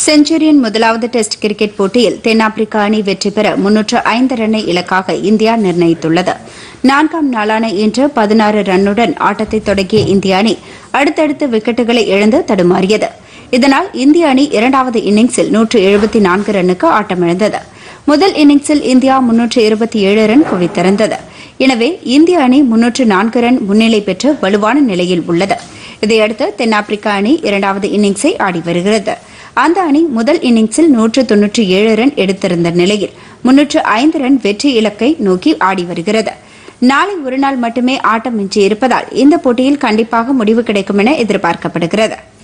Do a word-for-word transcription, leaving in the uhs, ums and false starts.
Centurion முதலாவது test cricket போட்டியில் தென்னாப்பிரிக்க அணி வெற்றி பெற முன்னூற்று ஐந்து ரன்னை இலக்காக இந்தியா நிர்ணயித்துள்ளது. நான்காம் நாளான இன்று பதினாறு ரன்னுடன் ஆட்டத்தை தொடங்கிய இந்திய அணி அடுத்தடுத்து விக்கெட்டுகளை இழந்து தடுமாறியது. இதனால் இந்திய அணி இரண்டாவது இன்னிங்ஸில் நூற்று எழுபத்தி நான்கு ரன்னுக்கு ஆட்டமிழந்தது. முதல் இன்னிங்ஸில் இந்தியா முன்னூற்று இருபத்தி ஏழு ரன் குவித்திருந்தது. எனவே இந்திய அணி முன்னூற்று நான்கு ரன் முன்னிலை பெற்று வலுவான நிலையில் உள்ளது. இதையடுத்து தென்னாப்பிரிக்க அணி இரண்டாவது இன்னிங்ஸை ஆடி வருகிறது. அந்த அணி முதல் இன்னிங்ஸில் நூற்று தொன்னூற்றி ஏழு ரன் எடுத்திருந்த நிலையில் முன்னூற்று ஐந்து ரன் வெற்றி இலக்கை நோக்கி ஆடி வருகிறது. நாளை ஒருநாள் மட்டுமே ஆட்டம் மிஞ்சி இருப்பதால் இந்த போட்டியில் கண்டிப்பாக முடிவு கிடைக்கும் என எதிர்பார்க்கப்படுகிறது.